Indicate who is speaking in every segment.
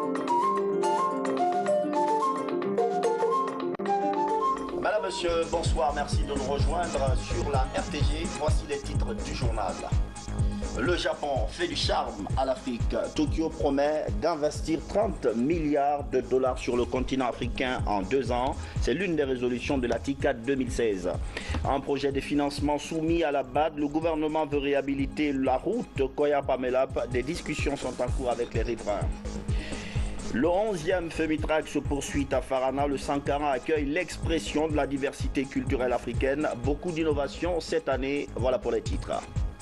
Speaker 1: Madame, monsieur, bonsoir, merci de nous rejoindre sur la RTG. Voici les titres du journal. Le Japon fait du charme à l'Afrique. Tokyo promet d'investir 30 milliards de dollars sur le continent africain en 2 ans. C'est l'une des résolutions de la TICAD 2016. Un projet de financement soumis à la BAD, le gouvernement veut réhabiliter la route Koyapa-Melap. Des discussions sont en cours avec les riverains. Le 11e Femitrack se poursuit à Farana. Le Sankara accueille l'expression de la diversité culturelle africaine. Beaucoup d'innovations cette année. Voilà pour les titres.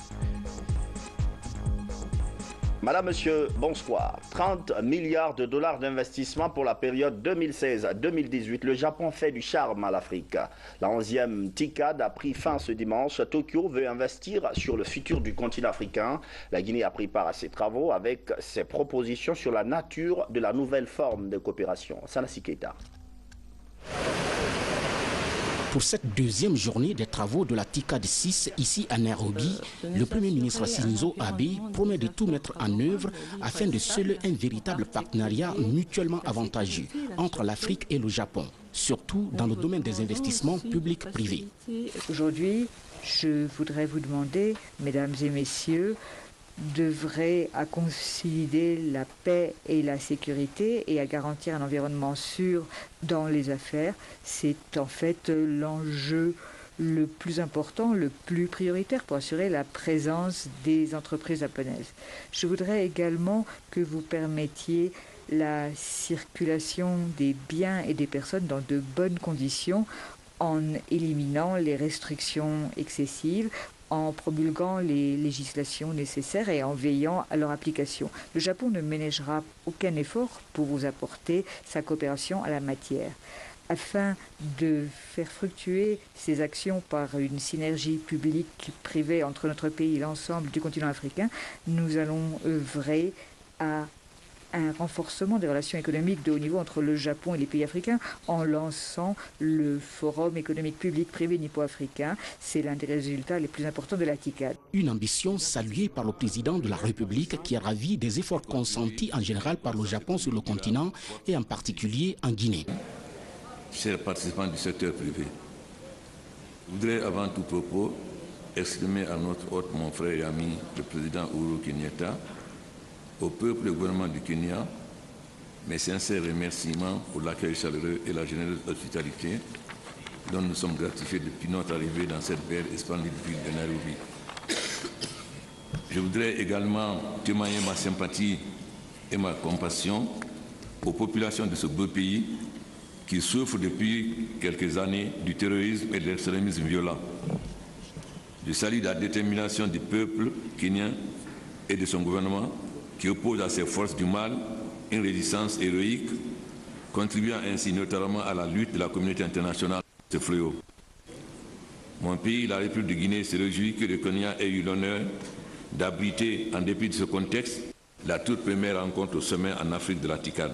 Speaker 1: Madame, monsieur, bonsoir. 30 milliards de dollars d'investissement pour la période 2016-2018. Le Japon fait du charme à l'Afrique. La 11e TICAD a pris fin ce dimanche. Tokyo veut investir sur le futur du continent africain. La Guinée a pris part à ces travaux avec ses propositions sur la nature de la nouvelle forme de coopération. Sanassi Keita.
Speaker 2: Pour cette 2e journée des travaux de la TICAD 6 ici à Nairobi, le Premier ministre Shinzo Abe promet de tout mettre en œuvre afin de sceller un véritable partenariat mutuellement avantageux entre l'Afrique et le Japon, surtout dans le domaine des investissements publics-privés.
Speaker 3: Aujourd'hui, je voudrais vous demander, mesdames et messieurs, d'œuvrer à consolider la paix et la sécurité et à garantir un environnement sûr dans les affaires. C'est en fait l'enjeu le plus important, le plus prioritaire pour assurer la présence des entreprises japonaises. Je voudrais également que vous permettiez la circulation des biens et des personnes dans de bonnes conditions en éliminant les restrictions excessives, en promulguant les législations nécessaires et en veillant à leur application. Le Japon ne ménagera aucun effort pour vous apporter sa coopération à la matière. Afin de faire fructuer ces actions par une synergie publique-privée entre notre pays et l'ensemble du continent africain, nous allons œuvrer à un renforcement des relations économiques de haut niveau entre le Japon et les pays africains en lançant le Forum économique public-privé nippo-africain. C'est l'un des résultats les plus importants de la TICAD.
Speaker 2: Une ambition saluée par le président de la République qui est ravi des efforts consentis en général par le Japon sur le continent et en particulier en Guinée.
Speaker 4: Chers participants du secteur privé, je voudrais avant tout propos exprimer à notre hôte, mon frère et ami, le président Uhuru Kenyatta, au peuple et au gouvernement du Kenya, mes sincères remerciements pour l'accueil chaleureux et la généreuse hospitalité dont nous sommes gratifiés depuis notre arrivée dans cette belle et splendide ville de Nairobi. Je voudrais également témoigner ma sympathie et ma compassion aux populations de ce beau pays qui souffrent depuis quelques années du terrorisme et de l'extrémisme violent. Je salue la détermination du peuple kenyan et de son gouvernement qui oppose à ces forces du mal une résistance héroïque, contribuant ainsi notamment à la lutte de la communauté internationale de ce fléau. Mon pays, la République de Guinée, se réjouit que le Kenya ait eu l'honneur d'abriter, en dépit de ce contexte, la toute première rencontre au sommet en Afrique de la TICAD.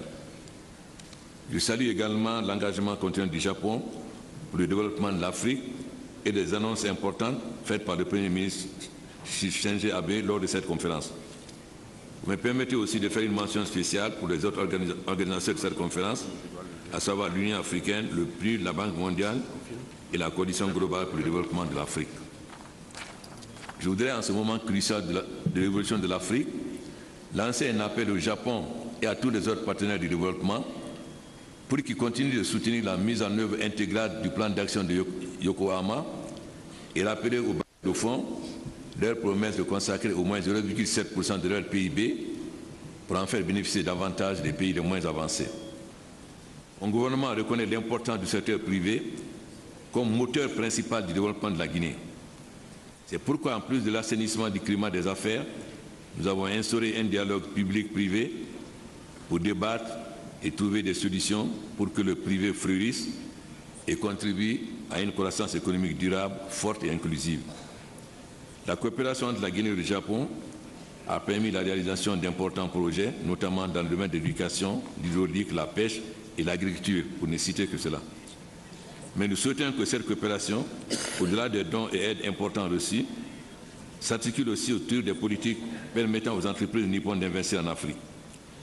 Speaker 4: Je salue également l'engagement continu du Japon pour le développement de l'Afrique et des annonces importantes faites par le Premier ministre Shinzo Abe lors de cette conférence. Vous me permettez aussi de faire une mention spéciale pour les autres organisateurs de cette conférence, à savoir l'Union africaine, le PNUD, la Banque mondiale et la Coalition globale pour le développement de l'Afrique. Je voudrais en ce moment crucial de l'évolution de l'Afrique lancer un appel au Japon et à tous les autres partenaires du développement pour qu'ils continuent de soutenir la mise en œuvre intégrale du plan d'action de Yokohama et rappeler aux bailleurs de fonds leur promesse de consacrer au moins 0,7% de leur PIB pour en faire bénéficier davantage des pays les moins avancés. Mon gouvernement reconnaît l'importance du secteur privé comme moteur principal du développement de la Guinée. C'est pourquoi, en plus de l'assainissement du climat des affaires, nous avons instauré un dialogue public-privé pour débattre et trouver des solutions pour que le privé fleurisse et contribue à une croissance économique durable, forte et inclusive. La coopération entre la Guinée et le Japon a permis la réalisation d'importants projets, notamment dans le domaine de l'éducation, l'hydraulique, la pêche et l'agriculture, pour ne citer que cela. Mais nous souhaitons que cette coopération, au-delà des dons et aides importants reçus, s'articule aussi autour des politiques permettant aux entreprises nippones d'investir en Afrique.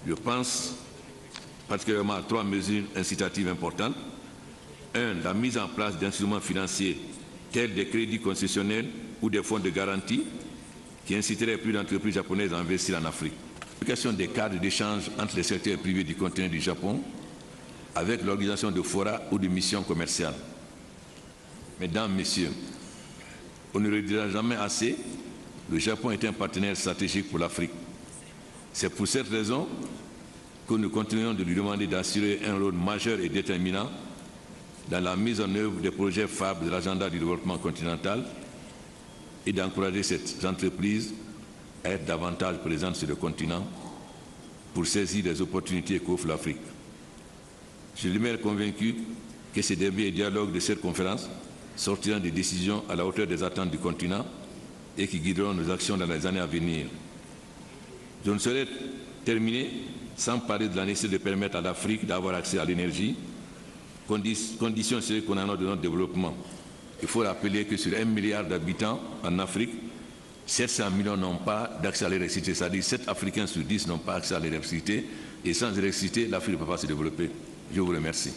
Speaker 4: Je pense particulièrement à 3 mesures incitatives importantes. 1. La mise en place d'instruments financiers tels des crédits concessionnels ou des fonds de garantie qui inciteraient plus d'entreprises japonaises à investir en Afrique. L'application des cadres d'échange entre les secteurs privés du continent du Japon avec l'organisation de forats ou de missions commerciales. Mesdames, Messieurs, on ne le dira jamais assez, le Japon est un partenaire stratégique pour l'Afrique. C'est pour cette raison que nous continuons de lui demander d'assurer un rôle majeur et déterminant dans la mise en œuvre des projets phares de l'agenda du développement continental et d'encourager ces entreprises à être davantage présentes sur le continent pour saisir les opportunités qu'offre l'Afrique. Je demeure convaincu que ces débats et dialogues de cette conférence sortiront des décisions à la hauteur des attentes du continent et qui guideront nos actions dans les années à venir. Je ne saurais terminer sans parler de la nécessité de permettre à l'Afrique d'avoir accès à l'énergie, condition sine qua non de notre développement. Il faut rappeler que sur 1 milliard d'habitants en Afrique, 700 millions n'ont pas d'accès à l'électricité, c'est-à-dire 7 Africains sur 10 n'ont pas accès à l'électricité, et sans électricité, l'Afrique ne peut pas se développer. Je vous remercie.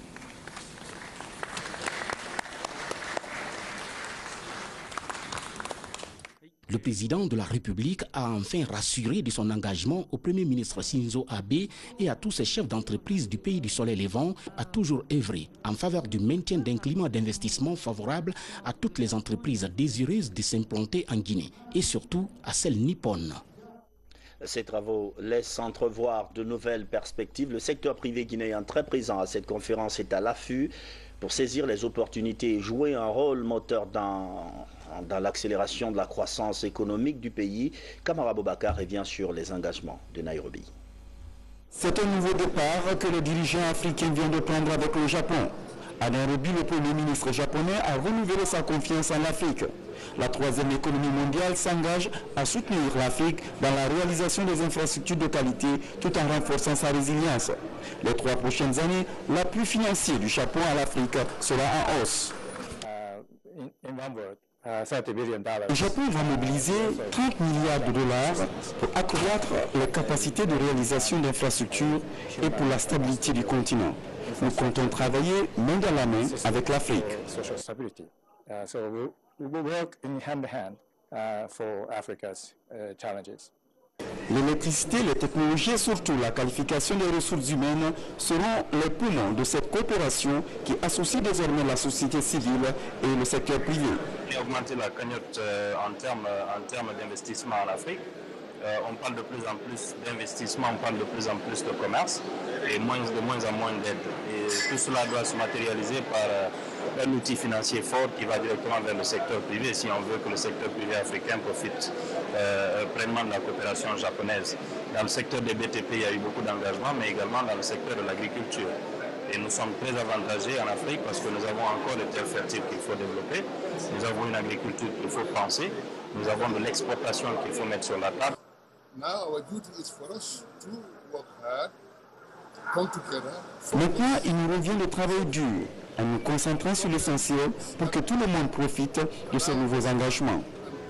Speaker 2: Le président de la République a enfin rassuré de son engagement au Premier ministre Shinzo Abe et à tous ses chefs d'entreprise du pays du soleil levant à toujours œuvrer en faveur du maintien d'un climat d'investissement favorable à toutes les entreprises désireuses de s'implanter en Guinée et surtout à celles nippones.
Speaker 1: Ces travaux laissent entrevoir de nouvelles perspectives. Le secteur privé guinéen très présent à cette conférence est à l'affût pour saisir les opportunités et jouer un rôle moteur dans l'accélération de la croissance économique du pays. Kamara Boubacar revient sur les engagements de Nairobi.
Speaker 5: C'est un nouveau départ que le dirigeant africain vient de prendre avec le Japon. À Nairobi, le Premier ministre japonais a renouvelé sa confiance en l'Afrique. La troisième économie mondiale s'engage à soutenir l'Afrique dans la réalisation des infrastructures de qualité tout en renforçant sa résilience. Les 3 prochaines années, l'appui financier du Japon à l'Afrique sera en hausse. Le Japon va mobiliser 30 milliards de dollars pour accroître les capacités de réalisation d'infrastructures et pour la stabilité du continent. Nous comptons travailler main dans la main avec l'Afrique. L'électricité, les technologies et surtout la qualification des ressources humaines seront les poumons de cette coopération qui associe désormais la société civile et le secteur privé.
Speaker 6: Augmenter la cagnotte en termes d'investissement en Afrique. On parle de plus en plus d'investissement, on parle de plus en plus de commerce et de moins en moins d'aide. Et tout cela doit se matérialiser par un outil financier fort qui va directement vers le secteur privé si on veut que le secteur privé africain profite pleinement de la coopération japonaise. Dans le secteur des BTP, il y a eu beaucoup d'engagements, mais également dans le secteur de l'agriculture. Et nous sommes très avantagés en Afrique parce que nous avons encore des terres fertiles qu'il faut développer. Nous avons une agriculture qu'il faut penser. Nous avons de l'exportation qu'il faut mettre sur la table.
Speaker 5: Maintenant, il nous revient de travailler dur en nous concentrant sur l'essentiel pour que tout le monde profite de ces nouveaux engagements.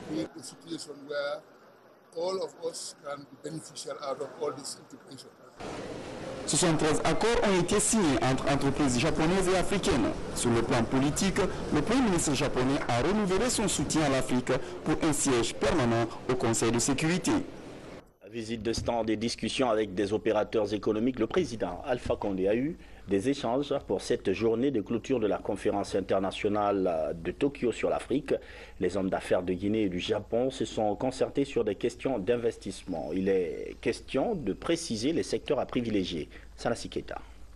Speaker 5: 73 accords ont été signés entre entreprises japonaises et africaines. Sur le plan politique, le Premier ministre japonais a renouvelé son soutien à l'Afrique pour un siège permanent au Conseil de sécurité.
Speaker 1: Visite de stand et discussions avec des opérateurs économiques. Le président Alpha Condé a eu des échanges pour cette journée de clôture de la conférence internationale de Tokyo sur l'Afrique. Les hommes d'affaires de Guinée et du Japon se sont concertés sur des questions d'investissement. Il est question de préciser les secteurs à privilégier. Sanassi Keita.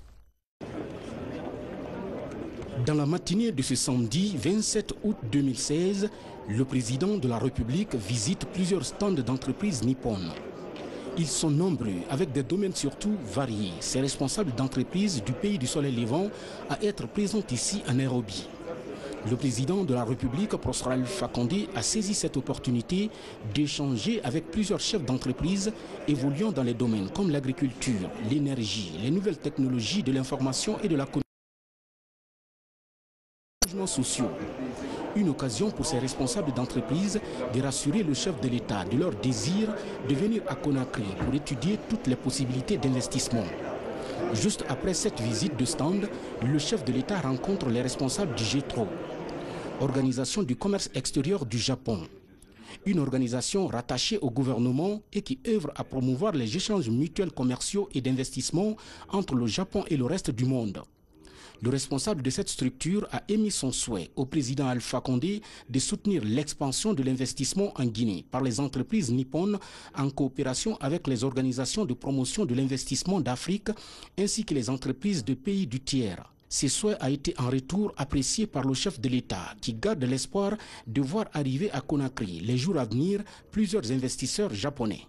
Speaker 2: Dans la matinée de ce samedi 27 août 2016, le président de la République visite plusieurs stands d'entreprises nippones. Ils sont nombreux, avec des domaines surtout variés. Ces responsables d'entreprises du pays du soleil levant à être présents ici à Nairobi. Le président de la République, Prosper Alpha Condé, a saisi cette opportunité d'échanger avec plusieurs chefs d'entreprise évoluant dans les domaines comme l'agriculture, l'énergie, les nouvelles technologies de l'information et de la communication sociaux. Une occasion pour ces responsables d'entreprise de rassurer le chef de l'État de leur désir de venir à Conakry pour étudier toutes les possibilités d'investissement. Juste après cette visite de stand, le chef de l'État rencontre les responsables du GETRO, Organisation du commerce extérieur du Japon. Une organisation rattachée au gouvernement et qui œuvre à promouvoir les échanges mutuels commerciaux et d'investissement entre le Japon et le reste du monde. Le responsable de cette structure a émis son souhait au président Alpha Condé de soutenir l'expansion de l'investissement en Guinée par les entreprises nippones en coopération avec les organisations de promotion de l'investissement d'Afrique ainsi que les entreprises de pays du tiers. Ce souhait a été en retour apprécié par le chef de l'État qui garde l'espoir de voir arriver à Conakry les jours à venir plusieurs investisseurs japonais.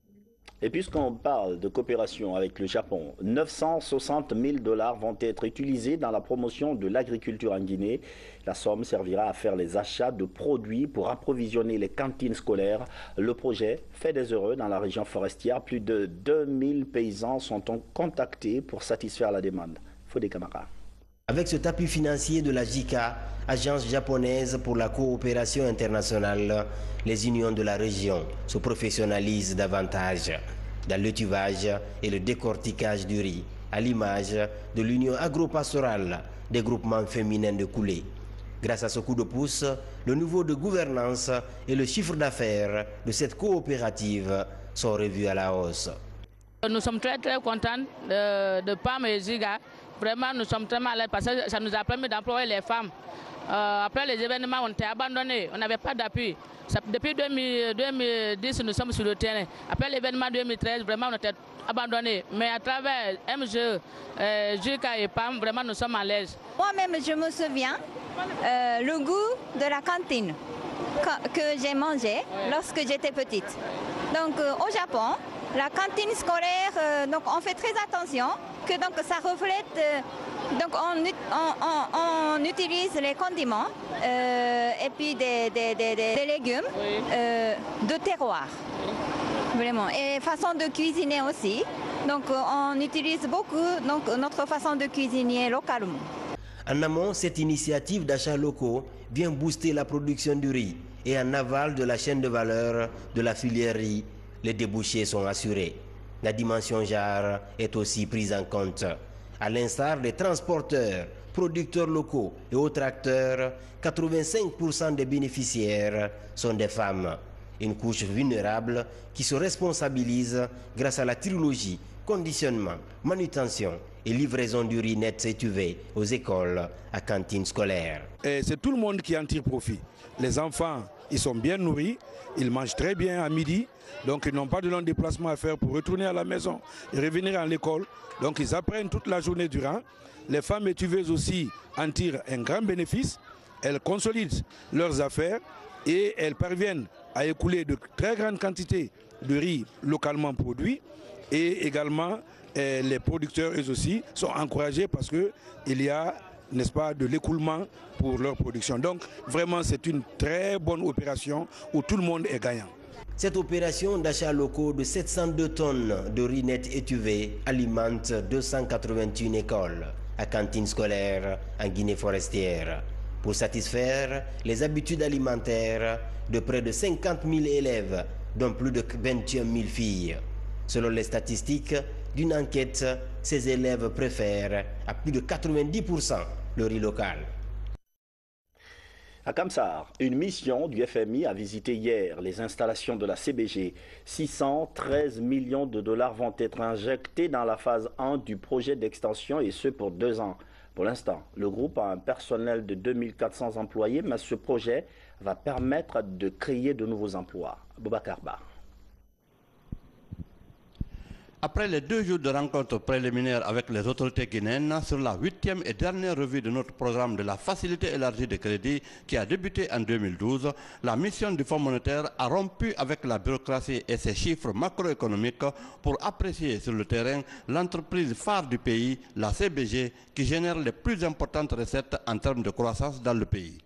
Speaker 1: Et puisqu'on parle de coopération avec le Japon, 960 000 $ vont être utilisés dans la promotion de l'agriculture en Guinée. La somme servira à faire les achats de produits pour approvisionner les cantines scolaires. Le projet fait des heureux dans la région forestière. Plus de 2000 paysans sont contactés pour satisfaire la demande. Fodé Camara.
Speaker 7: Avec cet appui financier de la JICA, agence japonaise pour la coopération internationale, les unions de la région se professionnalisent davantage dans l'étuvage et le décortiquage du riz, à l'image de l'union agro-pastorale des groupements féminins de coulées. Grâce à ce coup de pouce, le niveau de gouvernance et le chiffre d'affaires de cette coopérative sont revus à la hausse.
Speaker 8: Nous sommes très contents de PAM et JICA. Vraiment, nous sommes très malades parce que ça nous a permis d'employer les femmes. Après les événements, on était abandonnés, on n'avait pas d'appui. Depuis 2010, nous sommes sur le terrain. Après l'événement 2013, vraiment, on était abandonnés. Mais à travers MGE, JICA et PAM, vraiment, nous sommes à l'aise.
Speaker 9: Moi-même, je me souviens le goût de la cantine que j'ai mangé lorsque j'étais petite. Donc, au Japon, la cantine scolaire, donc on fait très attention que donc ça reflète. Donc on utilise les condiments et puis des légumes de terroir, vraiment. Et façon de cuisiner aussi. Donc on utilise beaucoup donc notre façon de cuisiner localement.
Speaker 7: En amont, cette initiative d'achats locaux vient booster la production du riz et en aval de la chaîne de valeur de la filière riz. Les débouchés sont assurés. La dimension genre est aussi prise en compte. À l'instar des transporteurs, producteurs locaux et autres acteurs, 85% des bénéficiaires sont des femmes. Une couche vulnérable qui se responsabilise grâce à la trilogie conditionnement, manutention et livraison du riz net étuvé aux écoles à cantines scolaires.
Speaker 10: C'est tout le monde qui en tire profit. Les enfants, ils sont bien nourris, ils mangent très bien à midi. Donc ils n'ont pas de long déplacement à faire pour retourner à la maison et revenir à l'école. Donc ils apprennent toute la journée durant. Les femmes étuveuses aussi en tirent un grand bénéfice. Elles consolident leurs affaires et elles parviennent à écouler de très grandes quantités de riz localement produit. Et également les producteurs eux aussi sont encouragés parce qu'il y a, n'est-ce pas, de l'écoulement pour leur production. Donc vraiment c'est une très bonne opération où tout le monde est gagnant.
Speaker 7: Cette opération d'achat locaux de 702 tonnes de riz net étuvé alimente 281 écoles à cantines scolaires en Guinée forestière pour satisfaire les habitudes alimentaires de près de 50 000 élèves, dont plus de 21 000 filles. Selon les statistiques d'une enquête, ces élèves préfèrent à plus de 90% le riz local.
Speaker 1: À Kamsar, une mission du FMI a visité hier les installations de la CBG. 613 millions de dollars vont être injectés dans la phase 1 du projet d'extension et ce pour 2 ans. Pour l'instant, le groupe a un personnel de 2400 employés, mais ce projet va permettre de créer de nouveaux emplois. Boubacar Ba.
Speaker 11: Après les 2 jours de rencontres préliminaires avec les autorités guinéennes sur la 8e et dernière revue de notre programme de la facilité élargie de crédit qui a débuté en 2012, la mission du Fonds monétaire a rompu avec la bureaucratie et ses chiffres macroéconomiques pour apprécier sur le terrain l'entreprise phare du pays, la CBG, qui génère les plus importantes recettes en termes de croissance dans le pays.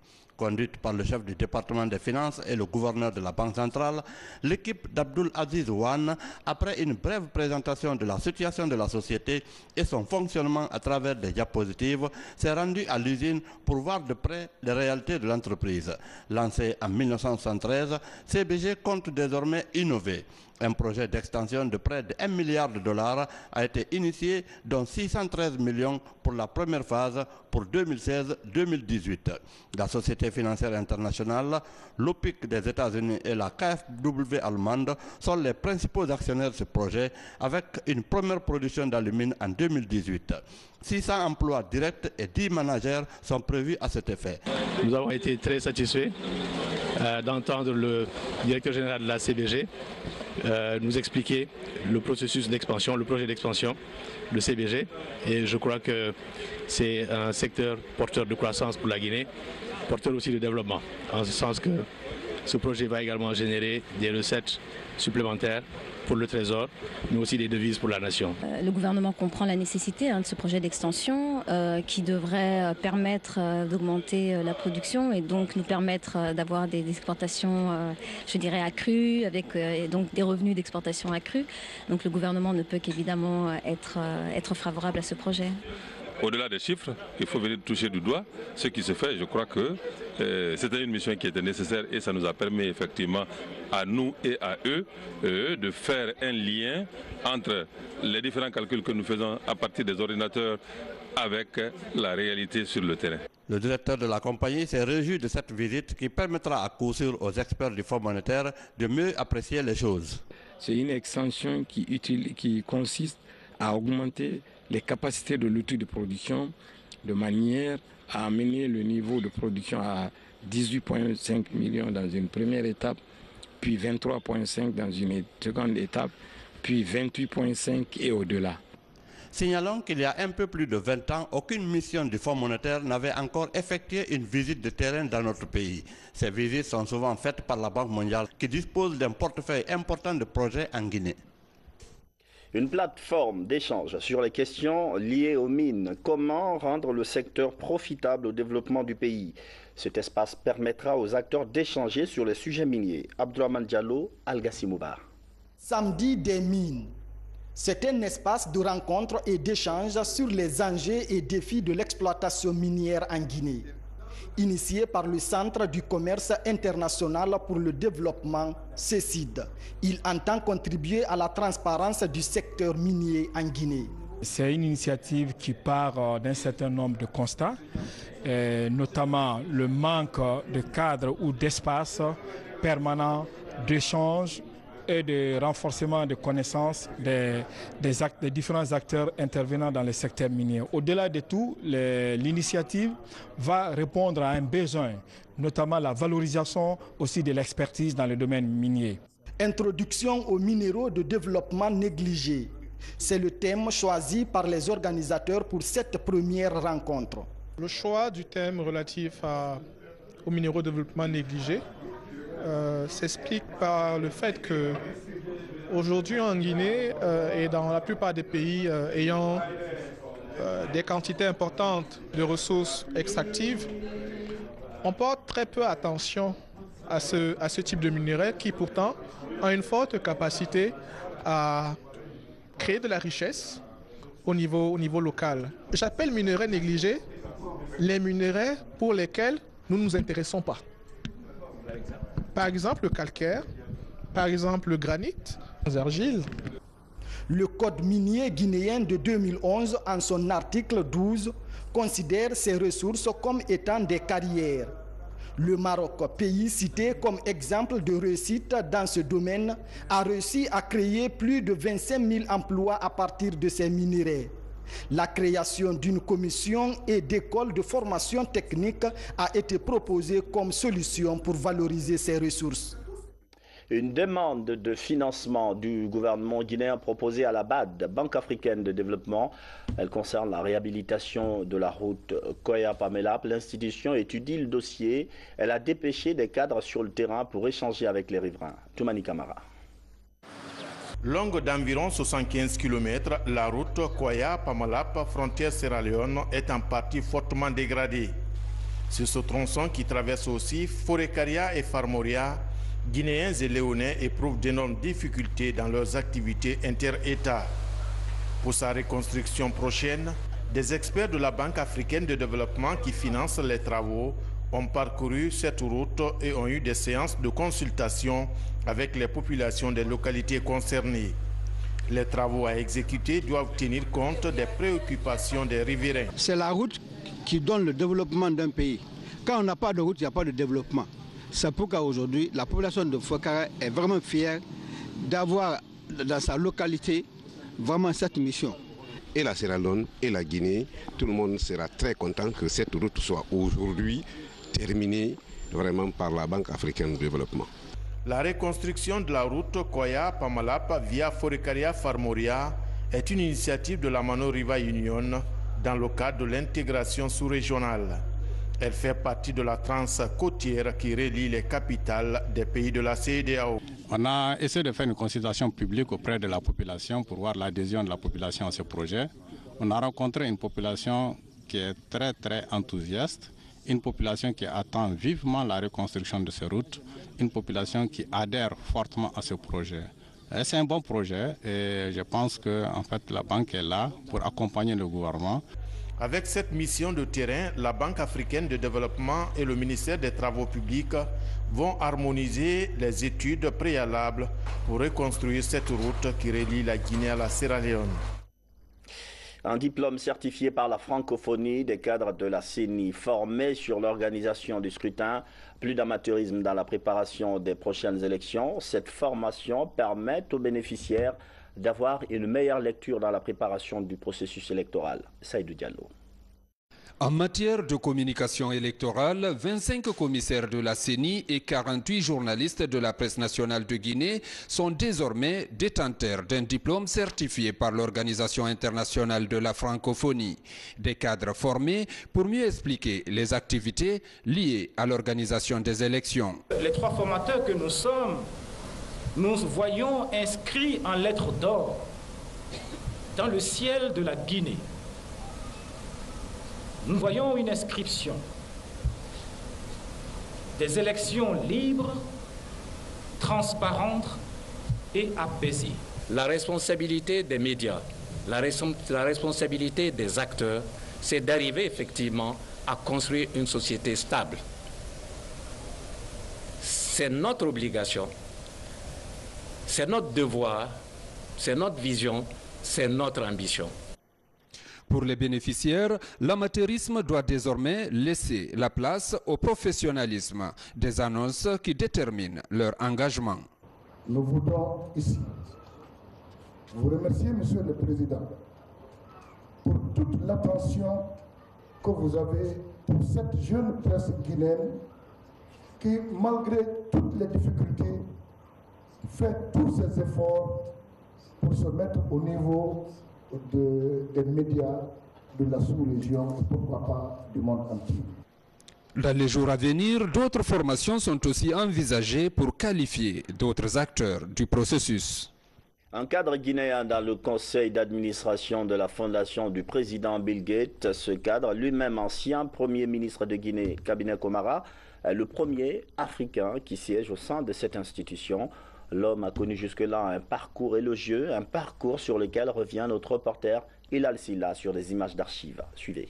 Speaker 11: conduite par le chef du département des finances et le gouverneur de la Banque centrale, l'équipe d'Abdoul Aziz Ouane, après une brève présentation de la situation de la société et son fonctionnement à travers des diapositives, s'est rendue à l'usine pour voir de près les réalités de l'entreprise. Lancée en 1973, CBG compte désormais innover. Un projet d'extension de près de 1 milliard de dollars a été initié, dont 613 millions pour la première phase pour 2016-2018. La Société financière internationale, l'OPIC des États-Unis et la KfW allemande sont les principaux actionnaires de ce projet, avec une première production d'alumine en 2018. 600 emplois directs et 10 managers sont prévus à cet effet.
Speaker 12: Nous avons été très satisfaits d'entendre le directeur général de la CBG nous expliquer le processus d'expansion, le projet d'expansion de CBG. Et je crois que c'est un secteur porteur de croissance pour la Guinée, porteur aussi de développement, en ce sens que ce projet va également générer des recettes supplémentaires pour le Trésor, mais aussi des devises pour la nation.
Speaker 13: Le gouvernement comprend la nécessité de ce projet d'extension qui devrait permettre d'augmenter la production et donc nous permettre d'avoir des exportations, je dirais, accrues, avec donc des revenus d'exportation accrus. Donc le gouvernement ne peut qu'évidemment être favorable à ce projet.
Speaker 4: Au-delà des chiffres, il faut venir toucher du doigt ce qui se fait. Je crois que c'était une mission qui était nécessaire et ça nous a permis effectivement à nous et à eux de faire un lien entre les différents calculs que nous faisons à partir des ordinateurs avec la réalité sur le terrain.
Speaker 11: Le directeur de la compagnie s'est réjoui de cette visite qui permettra à coup sûr aux experts du Fonds monétaire de mieux apprécier les choses.
Speaker 14: C'est une extension qui consiste à augmenter les capacités de l'outil de production de manière à amener le niveau de production à 18,5 millions dans une première étape, puis 23,5 dans une seconde étape, puis 28,5 et au-delà.
Speaker 11: Signalons qu'il y a un peu plus de 20 ans, aucune mission du Fonds monétaire n'avait encore effectué une visite de terrain dans notre pays. Ces visites sont souvent faites par la Banque mondiale qui dispose d'un portefeuille important de projets en Guinée.
Speaker 1: Une plateforme d'échange sur les questions liées aux mines. Comment rendre le secteur profitable au développement du pays? Cet espace permettra aux acteurs d'échanger sur les sujets miniers. Abdourahmane Diallo, Al-Gassimoubar.
Speaker 15: Samedi des mines. C'est un espace de rencontre et d'échange sur les enjeux et défis de l'exploitation minière en Guinée. Initié par le Centre du commerce international pour le développement, CECID. Il entend contribuer à la transparence du secteur minier en Guinée.
Speaker 16: C'est une initiative qui part d'un certain nombre de constats, notamment le manque de cadres ou d'espace permanent d'échange et de renforcement de connaissances des différents acteurs intervenant dans le secteur minier. Au-delà de tout, l'initiative va répondre à un besoin, notamment la valorisation aussi de l'expertise dans le domaine minier.
Speaker 15: Introduction aux minéraux de développement négligés. C'est le thème choisi par les organisateurs pour cette première rencontre.
Speaker 17: Le choix du thème relatif aux minéraux de développement négligés s'explique par le fait que aujourd'hui en Guinée et dans la plupart des pays ayant des quantités importantes de ressources extractives, on porte très peu attention à ce type de minerai qui pourtant a une forte capacité à créer de la richesse au niveau local. J'appelle minerais négligés les minerais pour lesquels nous ne nous intéressons pas. Par exemple le calcaire, par exemple le granit, les argiles.
Speaker 15: Le Code minier guinéen de 2011, en son article 12, considère ces ressources comme étant des carrières. Le Maroc, pays cité comme exemple de réussite dans ce domaine, a réussi à créer plus de 25 000 emplois à partir de ces minéraux. La création d'une commission et d'écoles de formation technique a été proposée comme solution pour valoriser ces ressources.
Speaker 1: Une demande de financement du gouvernement guinéen proposée à la BAD, Banque africaine de développement. Elle concerne la réhabilitation de la route Koya-Pamelap. L'institution étudie le dossier. Elle a dépêché des cadres sur le terrain pour échanger avec les riverains. Toumani Kamara.
Speaker 18: Longue d'environ 75 km, la route Koya-Pamelap, frontière Sierra Leone, est en partie fortement dégradée. Sur ce tronçon qui traverse aussi Forécaria et Farmoria, Guinéens et Léonais éprouvent d'énormes difficultés dans leurs activités inter-États. Pour sa reconstruction prochaine, des experts de la Banque africaine de développement qui financent les travaux ont parcouru cette route et ont eu des séances de consultation avec les populations des localités concernées. Les travaux à exécuter doivent tenir compte des préoccupations des riverains.
Speaker 19: C'est la route qui donne le développement d'un pays. Quand on n'a pas de route, il n'y a pas de développement. C'est pourquoi aujourd'hui, la population de Forécaria est vraiment fière d'avoir dans sa localité vraiment cette mission.
Speaker 20: Et la Sierra Leone et la Guinée, tout le monde sera très content que cette route soit aujourd'hui terminée vraiment par la Banque africaine de développement.
Speaker 18: La reconstruction de la route Koya-Pamalapa via Forécaria-Farmoria est une initiative de la Mano River Union dans le cadre de l'intégration sous-régionale. Elle fait partie de la transe côtière qui relie les capitales des pays de la CEDEAO.
Speaker 21: On a essayé de faire une consultation publique auprès de la population pour voir l'adhésion de la population à ce projet. On a rencontré une population qui est très enthousiaste, une population qui attend vivement la reconstruction de ces routes, une population qui adhère fortement à ce projet. C'est un bon projet et je pense que en fait, la banque est là pour accompagner le gouvernement.
Speaker 18: Avec cette mission de terrain, la Banque africaine de développement et le ministère des Travaux publics vont harmoniser les études préalables pour reconstruire cette route qui relie la Guinée à la Sierra Leone.
Speaker 1: Un diplôme certifié par la francophonie des cadres de la CENI formés sur l'organisation du scrutin, plus d'amateurisme dans la préparation des prochaines élections. Cette formation permet aux bénéficiaires d'avoir une meilleure lecture dans la préparation du processus électoral. Saïdou Diallo.
Speaker 22: En matière de communication électorale, 25 commissaires de la CENI et 48 journalistes de la presse nationale de Guinée sont désormais détenteurs d'un diplôme certifié par l'Organisation internationale de la francophonie. Des cadres formés pour mieux expliquer les activités liées à l'organisation des élections.
Speaker 23: Les trois formateurs que nous sommes, nous voyons inscrits en lettres d'or dans le ciel de la Guinée. Nous voyons une inscription des élections libres, transparentes et apaisées.
Speaker 24: La responsabilité des médias, la responsabilité des acteurs, c'est d'arriver effectivement à construire une société stable. C'est notre obligation. C'est notre devoir, c'est notre vision, c'est notre ambition.
Speaker 22: Pour les bénéficiaires, l'amateurisme doit désormais laisser la place au professionnalisme, des annonces qui déterminent leur engagement.
Speaker 25: Nous voudons ici vous remercier, Monsieur le Président, pour toute l'attention que vous avez pour cette jeune presse guinéenne qui, malgré toutes les difficultés, fait tous ses efforts pour se mettre au niveau des médias de la sous-région et pourquoi pas du monde entier.
Speaker 22: Dans les jours à venir, d'autres formations sont aussi envisagées pour qualifier d'autres acteurs du processus.
Speaker 1: Un cadre guinéen dans le conseil d'administration de la fondation du président Bill Gates, ce cadre, lui-même ancien premier ministre de Guinée, Kabinet Komara, est le premier africain qui siège au sein de cette institution. L'homme a connu jusque-là un parcours élogieux, un parcours sur lequel revient notre reporter Hilal Silla sur des images d'archives. Suivez.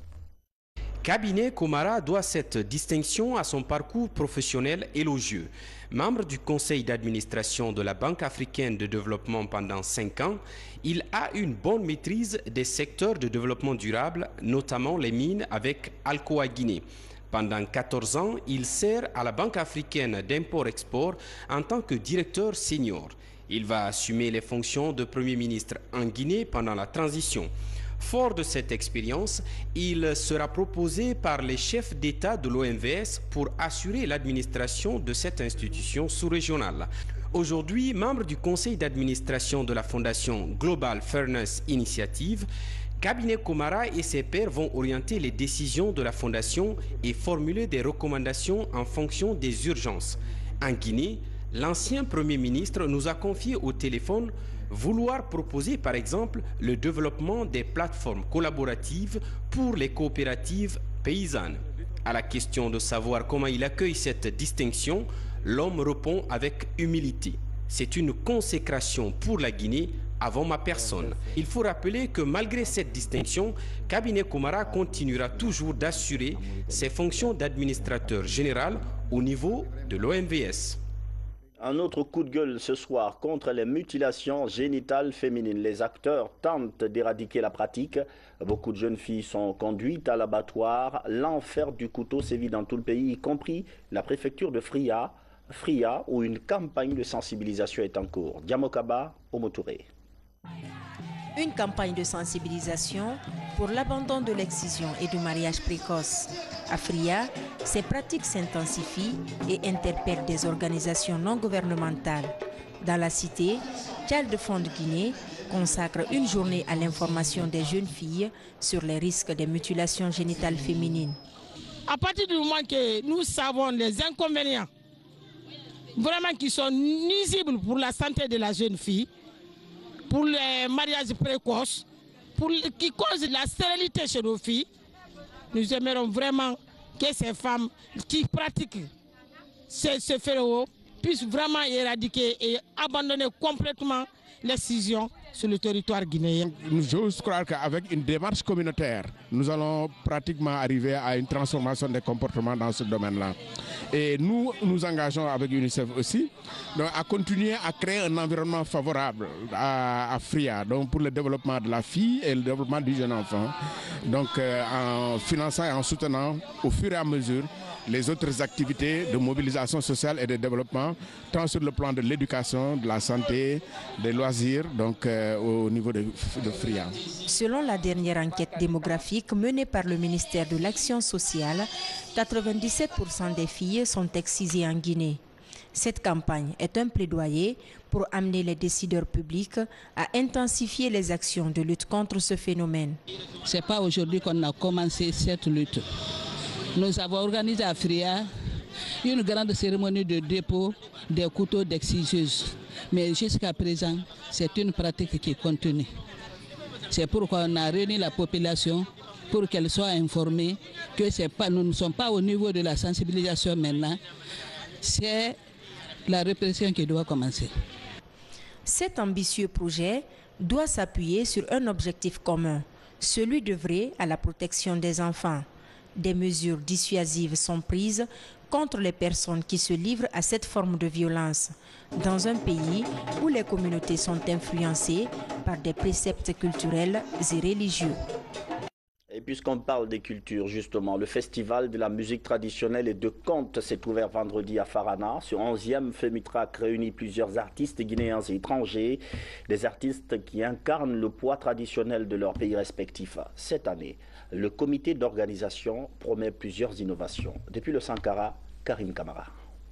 Speaker 26: Kabinet Komara doit cette distinction à son parcours professionnel élogieux. Membre du conseil d'administration de la Banque africaine de développement pendant 5 ans, il a une bonne maîtrise des secteurs de développement durable, notamment les mines avec Alcoa Guinée. Pendant 14 ans, il sert à la Banque africaine d'import-export en tant que directeur senior. Il va assumer les fonctions de Premier ministre en Guinée pendant la transition. Fort de cette expérience, il sera proposé par les chefs d'État de l'OMVS pour assurer l'administration de cette institution sous-régionale. Aujourd'hui, membre du conseil d'administration de la fondation Global Fairness Initiative, Kabinet Komara et ses pairs vont orienter les décisions de la Fondation et formuler des recommandations en fonction des urgences. En Guinée, l'ancien Premier ministre nous a confié au téléphone vouloir proposer par exemple le développement des plateformes collaboratives pour les coopératives paysannes. À la question de savoir comment il accueille cette distinction, l'homme répond avec humilité. C'est une consécration pour la Guinée avant ma personne. Il faut rappeler que malgré cette distinction, Cabinet Koumara continuera toujours d'assurer ses fonctions d'administrateur général au niveau de l'OMVS.
Speaker 1: Un autre coup de gueule ce soir contre les mutilations génitales féminines. Les acteurs tentent d'éradiquer la pratique. Beaucoup de jeunes filles sont conduites à l'abattoir. L'enfer du couteau sévit dans tout le pays, y compris la préfecture de Fria, où une campagne de sensibilisation est en cours. Diamokaba, Omotouré.
Speaker 2: Une campagne de sensibilisation pour l'abandon de l'excision et du mariage précoce. À Fria, ces pratiques s'intensifient et interpellent des organisations non gouvernementales. Dans la cité, Child Fund Guinée consacre une journée à l'information des jeunes filles sur les risques des mutilations génitales féminines.
Speaker 3: À partir du moment que nous savons les inconvénients vraiment qui sont nuisibles pour la santé de la jeune fille, pour les mariages précoces, qui causent la stérilité chez nos filles, nous aimerons vraiment que ces femmes qui pratiquent ce fléau puissent vraiment éradiquer et abandonner complètement l'excision sur le territoire guinéen.
Speaker 5: J'ose croire qu'avec une démarche communautaire, nous allons pratiquement arriver à une transformation des comportements dans ce domaine-là. Et nous nous engageons avec UNICEF aussi donc, à continuer à créer un environnement favorable à Fria donc pour le développement de la fille et le développement du jeune enfant. Donc en finançant et en soutenant au fur et à mesure les autres activités de mobilisation sociale et de développement, tant sur le plan de l'éducation, de la santé, des loisirs, donc au niveau de Fria.
Speaker 2: Selon la dernière enquête démographique menée par le ministère de l'Action sociale, 97% des filles sont excisées en Guinée. Cette campagne est un plaidoyer pour amener les décideurs publics à intensifier les actions de lutte contre ce phénomène.
Speaker 6: Ce n'est pas aujourd'hui qu'on a commencé cette lutte. Nous avons organisé à Fria une grande cérémonie de dépôt des couteaux d'exciseuse. Mais jusqu'à présent, c'est une pratique qui continue. C'est pourquoi on a réuni la population pour qu'elle soit informée que nous ne sommes pas au niveau de la sensibilisation maintenant. C'est la répression qui doit commencer.
Speaker 2: Cet ambitieux projet doit s'appuyer sur un objectif commun, celui d'œuvrer à la protection des enfants. Des mesures dissuasives sont prises contre les personnes qui se livrent à cette forme de violence, dans un pays où les communautés sont influencées par des préceptes culturels et religieux.
Speaker 1: Et puisqu'on parle des cultures, justement, le festival de la musique traditionnelle et de contes s'est ouvert vendredi à Farana. Ce 11e Femitrack réunit plusieurs artistes guinéens et étrangers, des artistes qui incarnent le poids traditionnel de leur pays respectifs. Cette année, le comité d'organisation promet plusieurs innovations. Depuis le Sankara, Karim Kamara.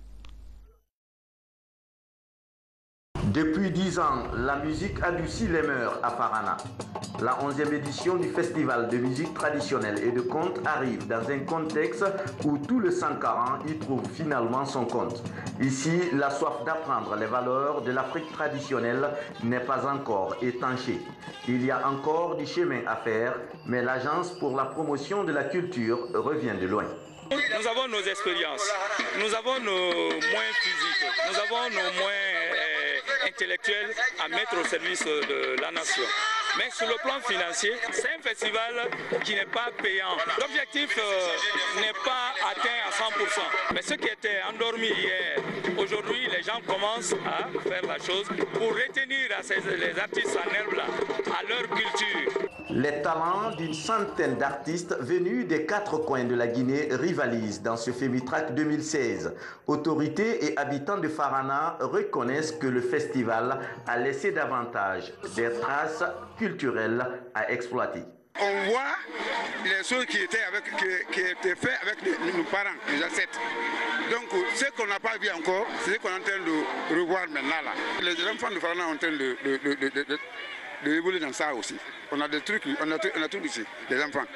Speaker 8: Depuis 10 ans, la musique adoucit les mœurs à Farana. La 11e édition du festival de musique traditionnelle et de contes arrive dans un contexte où tout le Sankara y trouve finalement son compte. Ici, la soif d'apprendre les valeurs de l'Afrique traditionnelle n'est pas encore étanchée. Il y a encore du chemin à faire, mais l'Agence pour la promotion de la culture revient de loin.
Speaker 9: Nous avons nos expériences, nous avons nos moyens physiques, nous avons nos moyens intellectuels à mettre au service de la nation. Mais sur le plan financier, c'est un festival qui n'est pas payant. L'objectif n'est pas atteint à 100%. Mais ce qui était endormi hier, aujourd'hui, les gens commencent à faire la chose pour retenir les artistes en herbe là, à leur culture.
Speaker 8: Les talents d'une centaine d'artistes venus des 4 coins de la Guinée rivalisent dans ce Femitrack 2016. Autorités et habitants de Farana reconnaissent que le festival a laissé davantage des traces culturelles à exploiter.
Speaker 27: On voit les choses qui étaient faites avec nos parents, les ancêtres. Donc ce qu'on n'a pas vu encore, c'est ce qu'on est en train de revoir maintenant là. Les enfants de Farana sont en train de évoluer dans ça aussi. On a des trucs, on a tout ici, les enfants.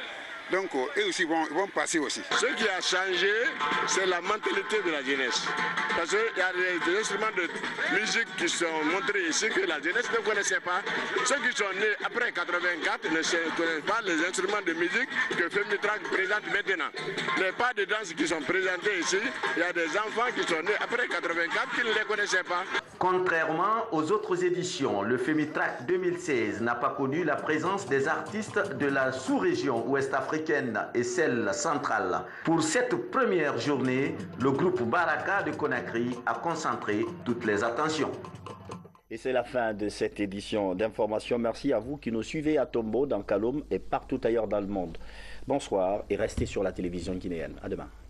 Speaker 27: Donc eux aussi vont passer aussi.
Speaker 4: Ce qui a changé, c'est la mentalité de la jeunesse. Parce qu'il y a des instruments de musique qui sont montrés ici que la jeunesse ne connaissait pas. Ceux qui sont nés après 84 ne connaissent pas les instruments de musique que FEMITRAC présente maintenant. Mais pas de danses qui sont présentées ici. Il y a des enfants qui sont nés après 84 qui ne les connaissaient pas.
Speaker 8: Contrairement aux autres éditions, le FEMITRAC 2016 n'a pas connu la présence des artistes de la sous-région ouest-africaine et celle centrale. Pour cette première journée, le groupe Baraka de Conakry a concentré toutes les attentions.
Speaker 1: Et c'est la fin de cette édition d'information. Merci à vous qui nous suivez à Tombo, dans Kaloum et partout ailleurs dans le monde. Bonsoir et restez sur la télévision guinéenne. À demain.